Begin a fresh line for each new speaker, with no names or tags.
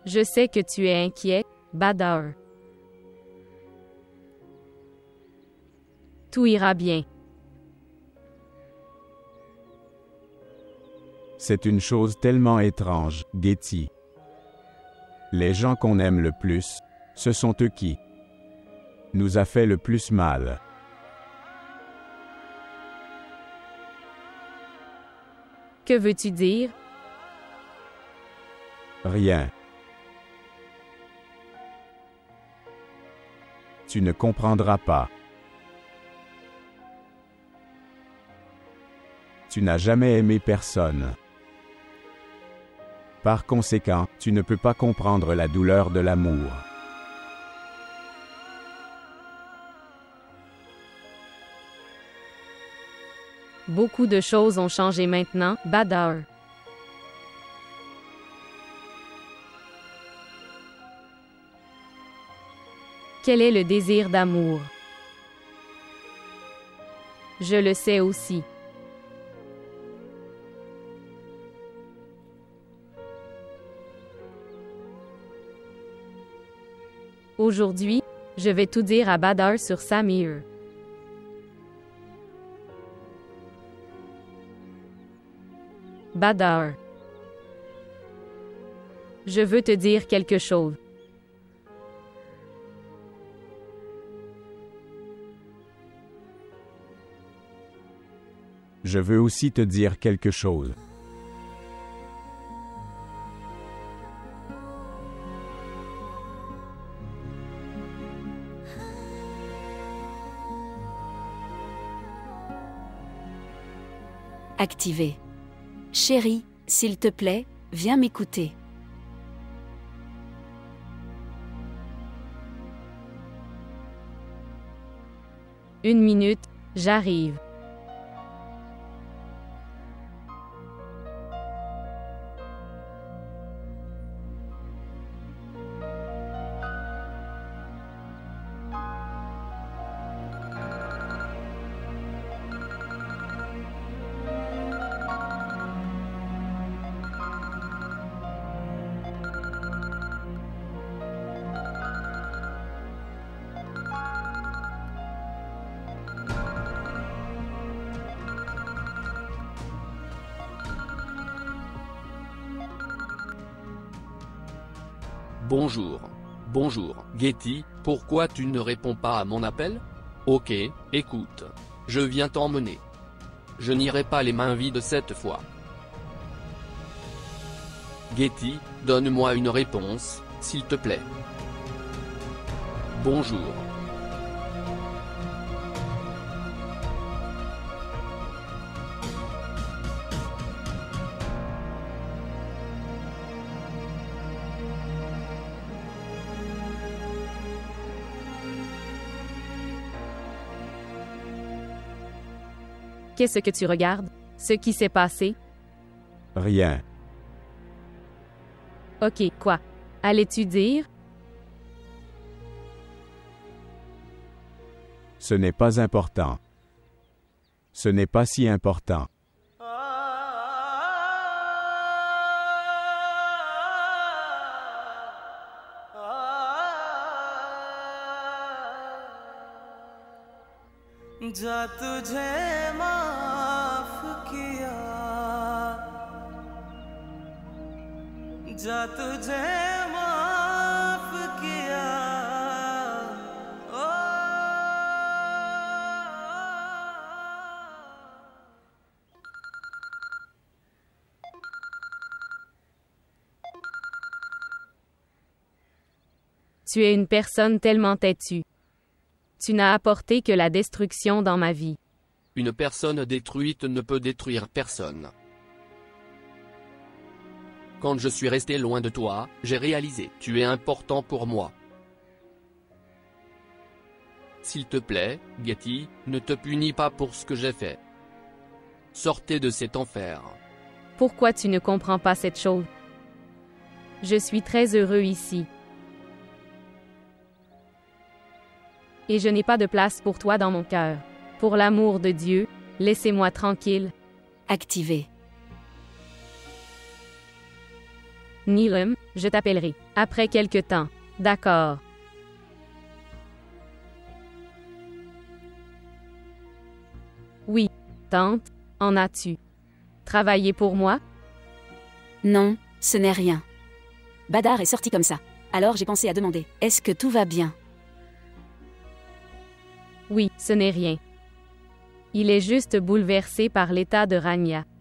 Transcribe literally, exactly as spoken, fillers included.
Je sais que tu es inquiet, Badr. Tout ira bien.
C'est une chose tellement étrange, Getty. Les gens qu'on aime le plus, ce sont eux qui nous a fait le plus mal.
Que veux-tu dire?
Rien. Tu ne comprendras pas. Tu n'as jamais aimé personne. Par conséquent, tu ne peux pas comprendre la douleur de l'amour.
Beaucoup de choses ont changé maintenant, Badr. Quel est le désir d'amour? Je le sais aussi. Aujourd'hui, je vais tout dire à Badr sur Samir. Badr. Je veux te dire quelque chose.
Je veux aussi te dire quelque chose.
Activé. Chérie, s'il te plaît, viens m'écouter.
Une minute, j'arrive.
Bonjour. Bonjour, Getty, pourquoi tu ne réponds pas à mon appel? Ok, écoute. Je viens t'emmener. Je n'irai pas les mains vides cette fois. Getty, donne-moi une réponse, s'il te plaît. Bonjour.
Qu'est-ce que tu regardes? Ce qui s'est passé?
Rien.
Ok, quoi? Allais-tu dire?
Ce n'est pas important. Ce n'est pas si important.
जा तुझे माफ किया जा तुझे माफ किया ओ
Tu es une personne tellement têtue. Tu n'as apporté que la destruction dans ma vie.
Une personne détruite ne peut détruire personne. Quand je suis resté loin de toi, j'ai réalisé, tu es important pour moi. S'il te plaît, Getty, ne te punis pas pour ce que j'ai fait. Sortez de cet enfer.
Pourquoi tu ne comprends pas cette chose? Je suis très heureux ici. Et je n'ai pas de place pour toi dans mon cœur. Pour l'amour de Dieu, laissez-moi tranquille.
Activé.
Nilum, je t'appellerai. Après quelque temps. D'accord. Oui. Tante, en as-tu travaillé pour moi?
Non, ce n'est rien. Badar est sorti comme ça. Alors j'ai pensé à demander, est-ce que tout va bien?
Oui, ce n'est rien. Il est juste bouleversé par l'état de Rania.